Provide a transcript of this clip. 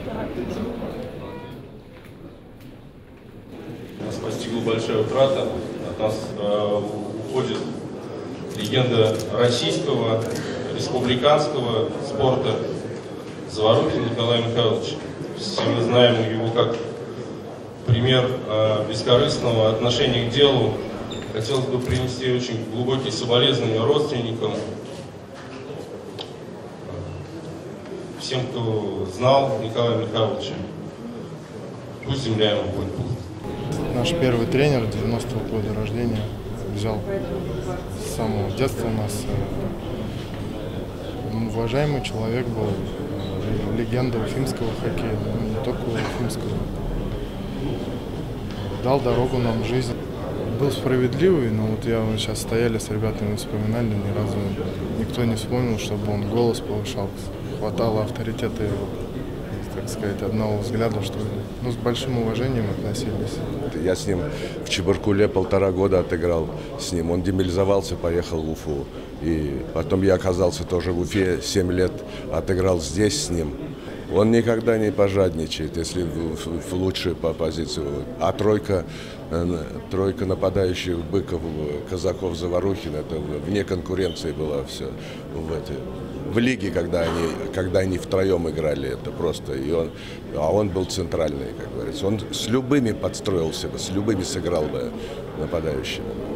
Нас постигла большая утрата. От нас уходит легенда российского, республиканского спорта Заворухин Николай Михайлович. Все мы знаем его как пример бескорыстного отношения к делу. Хотелось бы принести очень глубокие соболезнования родственникам, всем, кто знал Николая Михайловича. Пусть земля ему будет пуста. Наш первый тренер 90-го года рождения взял с самого детства нас. Уважаемый человек был, легенда уфимского хоккея, но не только уфимского. Дал дорогу нам в жизнь. Был справедливый, но вот сейчас стояли с ребятами, вспоминали, ни разу никто не вспомнил, чтобы он голос повышал. Хватало авторитета его, так сказать, одного взгляда, что с большим уважением относились. Я с ним в Чебаркуле 1,5 года отыграл с ним. Он демобилизовался, поехал в Уфу. И потом я оказался тоже в Уфе, 7 лет отыграл здесь с ним. Он никогда не пожадничает, если в лучшую позицию. А тройка нападающих Быков, Казаков, Заворухин, это вне конкуренции было все. В лиге, когда они втроем играли, это просто. Он был центральный, как говорится. Он с любыми подстроился бы, с любыми сыграл бы нападающими.